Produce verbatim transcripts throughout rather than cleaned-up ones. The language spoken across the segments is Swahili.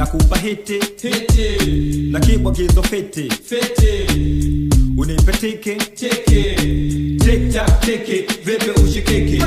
Nakupa hiti hiti na kibwagizo fiti fiti unipe tiki tiki tick tack tiki vipi ushikiki.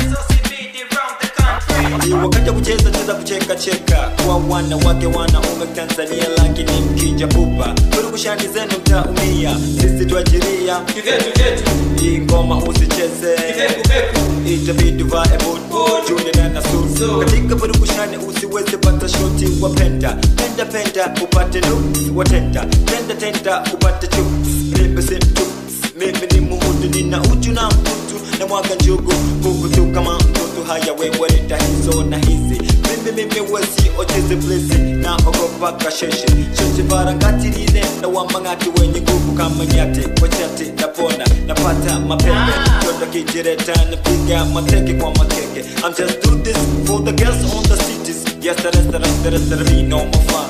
Ni wakati wa kucheza cheza kucheka cheka kwa wana wake wanaume Tanzania, lakini mkija pupa kurukushani zenu mtaumia. Sisi tuajiria kivetu ketu hii ngoma usicheze kiveku keku itabidi vae boot junior na susu katika purukushani usiweze pata shoti wapenda penda penda upate looks watenda tenda tenda upate chuks represent chuks. Mimi ni muhudu nina uchu na mtutu na mwaka njugu kukutu kama mtutu. Haya wewe leta hizo na hizi mimi mimi wasi ocheze blezi na ogopa kasheshi shote varangati lile na wamangati wenye nguvu kama nyate kwa chate na pona napata mapembe yote kijireta na piga mateke kwa makeke. I'm just do this for the girls on the cities. Yes the rest the rest the rest the rest no more fun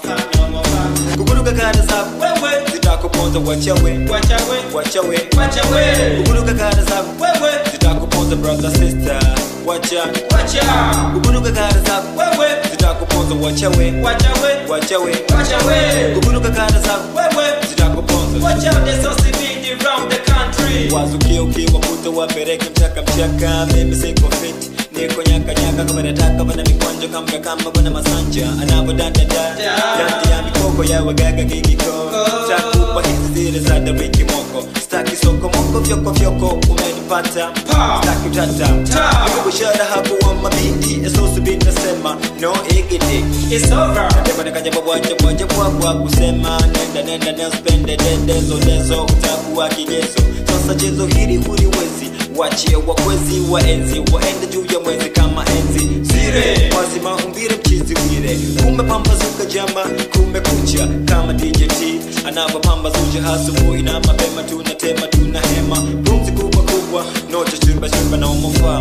kukuruka kada sabu wewe zitakuponza wachawe wachawe wachawe wachawe kukuruka kada sabu wewe zitakuponza brother sister wacha wacha kukuruka kada sabu wewe zitakuponza wachawe wachawe wachawe wachawe kukuruka kada sabu wewe zitakuponza watch out there's so big around the country. wazukia ukiwa puto wapeleke mchaka mchaka. Mimi siko fit niko nyaka nyaka kama nataka bana mikonjo kama kama bana masanja anavodanda da dandi ya mikoko ya wagaga gigiko takupa hizi zile za dariki moko staki soko moko vyoko vyoko umenipata staki utata niko shara hapo wa mabindi esosu binda sema no igidi It's over. Ndeba nikaja babwaje bwaje kwa kwa kusema nenda nenda na spende dedezo dezo utakuwa kigezo. Sasa chezo hili uliwezi wachie wakwezi waenzi waende juu ya mwezi kama enzi zire wazima umbire mchizi wire kumepambazuka jama kumekucha kama D J T anapopambazuka asubuhi na mapema tunatema tunahema pumzi kubwa kubwa noche chumba chumba na umofaa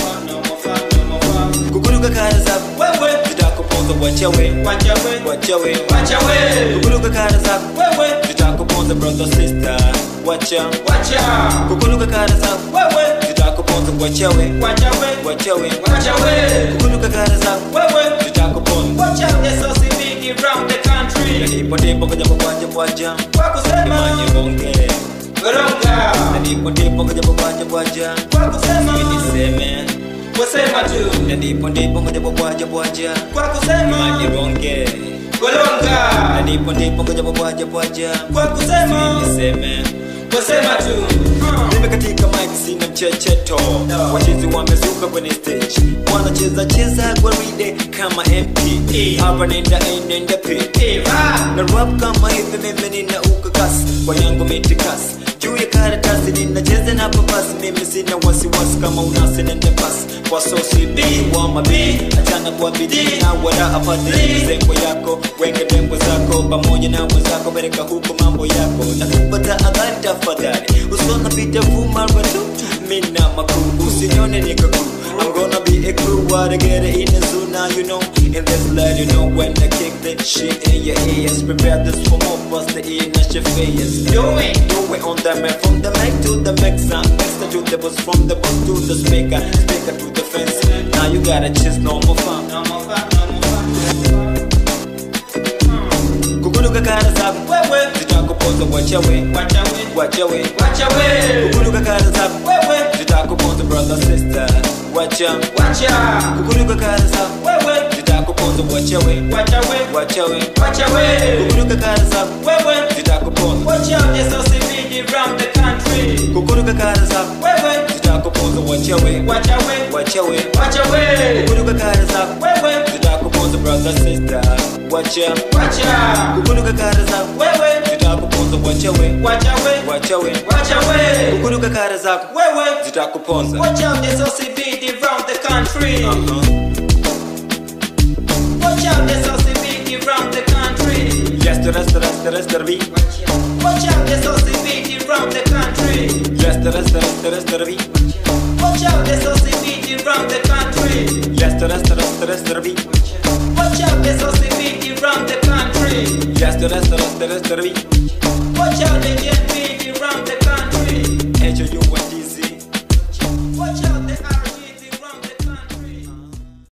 kukuruka kada zabu wewe zitakuponza wachawe wachawe wachawe wachawe kukuruka kada zabu wewe zitakuponza brother sister wacha wacha kukuruka kada zabu wewe zitakuponza wachawe wachawe wachawe wachawe kukuruka kada zabu wewe zitakuponza watch out there's so big around the country. ndipo ndipo kaja bwaje bwaje Kwa kusema imani bonge Goronga ndipo ndipo kaja bwaje bwaje kwa kusema niseme kusema tu ndipo ndipo kaja bwaje bwaje kwa kusema imani bonge Goronga ndipo ndipo kaja bwaje bwaje kwa kusema niseme kusema tu Mimi katika mic sina mchecheto wachizi wamezuka kwenye stage wanacheza cheza kwa ride kama M P hapa nenda nenda P na rap kama hivi mimi nina ukakasi kwa yangu mitikasi juu ya karatasi ninacheza na papasi. Mimi sina wasiwasi kama unase nende pasi kwa sosi B wa mabi achana kwa bidii na wala afadhili zengo yako wenge dengo zako pamoja na wenzako bereka huko mambo yako na kupata adhari tafadhali usona pita vuma ratu mina makuu usinione nikaku. I'm gonna be a crew what I get it in the zoo now you know in this let you know when I kick that shit in your ears. Prepare this for more bust the ear not your face. Do it Do it on the mic from the mic to the mixer mixer to the bus from the bus to the speaker speaker to the fence. Now you gotta choose no more fun no more fun no more fun kukuruka kada zabu wewe zitakuponza wachawe wachawe wachawe wachawe kukuruka kada zabu wewe zitakuponza brother sister wacha wacha kukuruka kada zabu wewe zitakuponza wachawe wachawe wachawe wachawe kukuruka kada zabu wewe zitakuponza watch out there's so big around the country. kukuruka kada zabu Wewe zitakuponza wachawe wachawe wachawe wachawe kukuruka kada zabu wewe zitakuponza brother sister wacha wacha kukuruka kada zabu wewe zitakuponza wachawe wachawe wachawe wachawe kukuruka kada zabu wewe zitakuponza watch out there's so big around the country. uh-huh. Watch out there's so big around the country. Yes the rest the rest the rest the beat. Watch out there's so big around the country. Yes the rest the rest the rest the beat. Watch out there's so big around the country. Yes the rest the rest the rest the beat. Watch out there's so big around the country. Yes the rest the rest the rest the beat. Watch out they get big around the country. H O U and D Z. Watch